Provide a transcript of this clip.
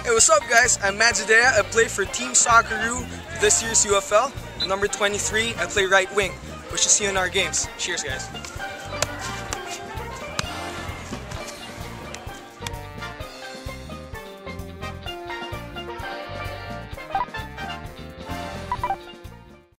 Hey, what's up guys? I'm Nidea. I play for Team Socceroo this year's UFL. I'm number 23. I play right wing. We should see you in our games. Cheers guys.